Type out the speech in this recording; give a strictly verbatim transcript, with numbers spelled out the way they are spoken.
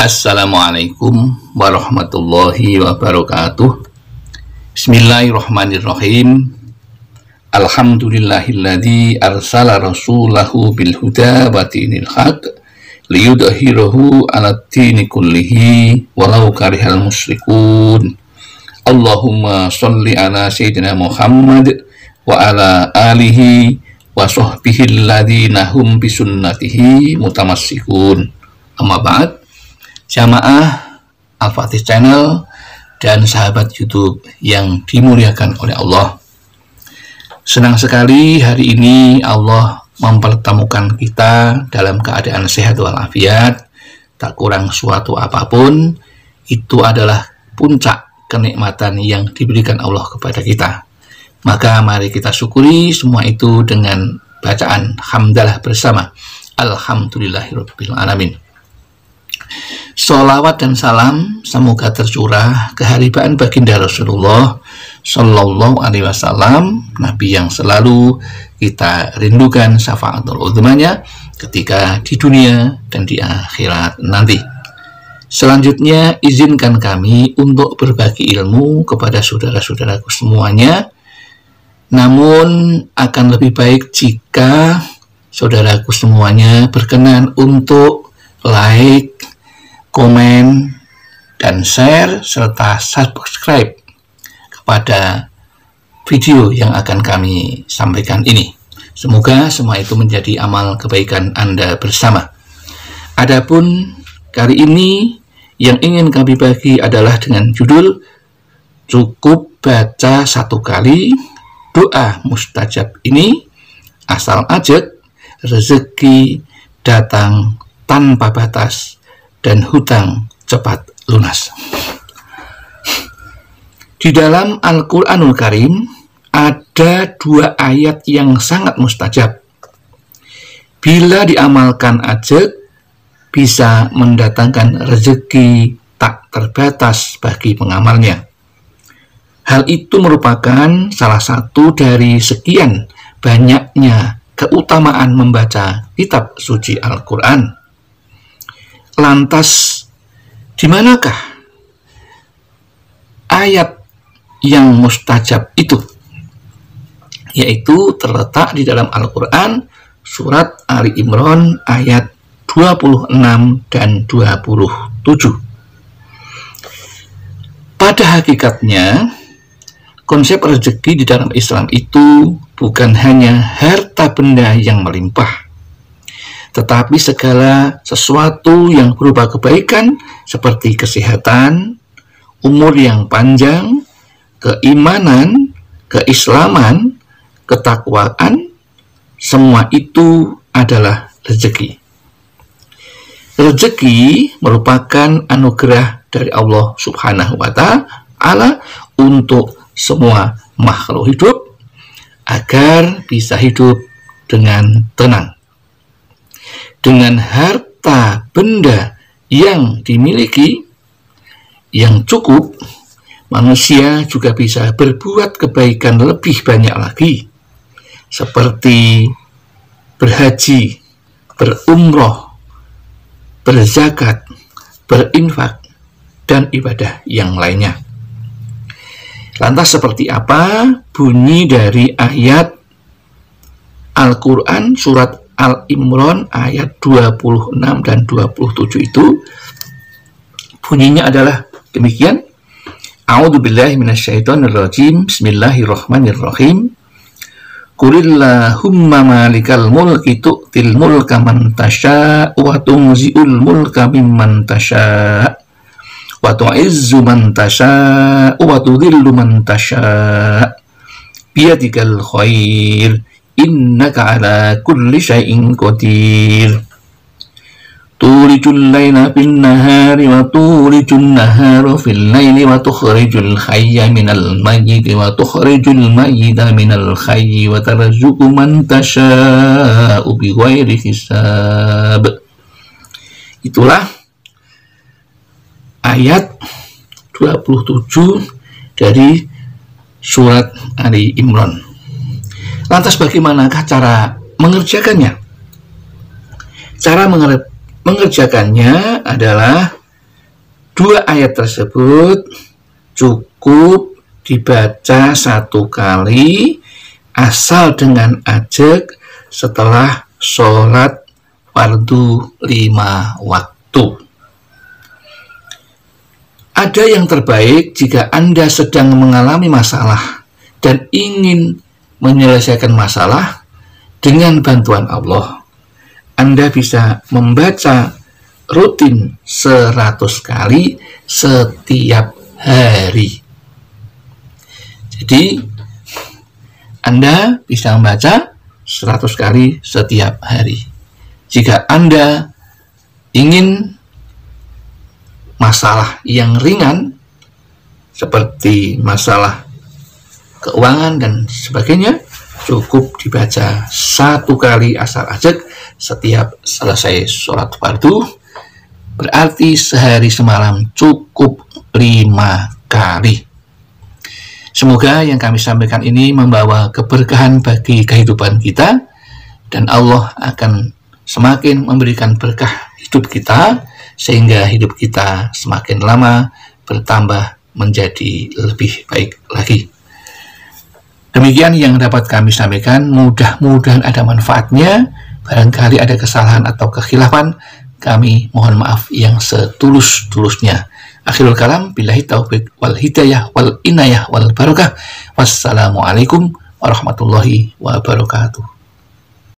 Assalamualaikum warahmatullahi wabarakatuh. Bismillahirrahmanirrahim. Alhamdulillahilladzi arsala rasulahu bil huda wa dinil haq liyudhhirahu 'alad dini kullihi walau karihal musyrikun. Allahumma shalli ala sayyidina Muhammad wa ala alihi wa sahbihi alladzina hum bisunnatihi mutamassikun. Amma ba'd. Jamaah Al-Fatih Channel dan sahabat YouTube yang dimuliakan oleh Allah, senang sekali hari ini Allah mempertemukan kita dalam keadaan sehat walafiat, tak kurang suatu apapun. Itu adalah puncak kenikmatan yang diberikan Allah kepada kita. Maka mari kita syukuri semua itu dengan bacaan hamdalah bersama. Alhamdulillahirabbil alamin. Sholawat dan salam semoga tercurah keharibaan baginda Rasulullah Sallallahu Alaihi Wasallam, Nabi yang selalu kita rindukan syafaatul uzmanya ketika di dunia dan di akhirat nanti. Selanjutnya izinkan kami untuk berbagi ilmu kepada saudara-saudaraku semuanya. Namun akan lebih baik jika saudaraku semuanya berkenan untuk like, komen, dan share, serta subscribe kepada video yang akan kami sampaikan ini. Semoga semua itu menjadi amal kebaikan Anda bersama. Adapun kali ini yang ingin kami bagi adalah dengan judul cukup baca satu kali doa mustajab ini, asal ajak rezeki datang tanpa batas dan hutang cepat lunas. Di dalam Al-Quranul Karim ada dua ayat yang sangat mustajab. Bila diamalkan ajak, bisa mendatangkan rezeki tak terbatas bagi pengamalnya. Hal itu merupakan salah satu dari sekian banyaknya keutamaan membaca kitab suci Al-Quran. Lantas, di manakah ayat yang mustajab itu? Yaitu terletak di dalam Al-Quran surat Ali Imran ayat dua puluh enam dan dua puluh tujuh. Pada hakikatnya, konsep rezeki di dalam Islam itu bukan hanya harta benda yang melimpah, tetapi segala sesuatu yang berupa kebaikan seperti kesehatan, umur yang panjang, keimanan, keislaman, ketakwaan, semua itu adalah rezeki. Rezeki merupakan anugerah dari Allah Subhanahu wa Ta'ala untuk semua makhluk hidup agar bisa hidup dengan tenang. Dengan harta benda yang dimiliki yang cukup, manusia juga bisa berbuat kebaikan lebih banyak lagi, seperti berhaji, berumroh, berzakat, berinfak, dan ibadah yang lainnya. Lantas seperti apa bunyi dari ayat Al-Quran surat Al-Imran ayat dua puluh enam dan dua puluh tujuh itu? Bunyinya adalah demikian. A'udzubillahi minasyaitonirrajim. Bismillahirrahmanirrahim. Qulillahumma malikal mulki tu'til mulka man tasha' wa tunzi'ul mulka mimman tasha' wa tu'izzu man tasha' wa tudhillu man tasha' biyadikal khair innaka ala kulli syai'in qadir. Tulijul laila fin nahari wa tulijul nahara fil laili wa tukhrijul hayya minal mayyiti wa tukhrijul mayyita minal hayyi wa tarzuqu man tasha'u bighairi hisab. Itulah ayat dua puluh tujuh dari surat Ali Imran. Lantas bagaimanakah cara mengerjakannya? Cara mengerjakannya adalah Dua ayat tersebut cukup dibaca satu kali asal dengan ajak setelah sholat fardu lima waktu. Ada yang terbaik jika Anda sedang mengalami masalah dan ingin menyelesaikan masalah dengan bantuan Allah. Anda bisa membaca rutin seratus kali setiap hari. Jadi Anda bisa membaca seratus kali setiap hari. Jika Anda ingin masalah yang ringan seperti masalah keuangan dan sebagainya, cukup dibaca satu kali asal ajak setiap selesai sholat fardu. Berarti sehari semalam cukup lima kali. Semoga yang kami sampaikan ini membawa keberkahan bagi kehidupan kita, dan Allah akan semakin memberikan berkah hidup kita, sehingga hidup kita semakin lama bertambah menjadi lebih baik lagi. Demikian yang dapat kami sampaikan, mudah-mudahan ada manfaatnya. Barangkali ada kesalahan atau kekhilafan, kami mohon maaf yang setulus-tulusnya. Akhirul kalam, billahi taufiq wal hidayah wal inayah wal barakah. Wassalamualaikum warahmatullahi wabarakatuh.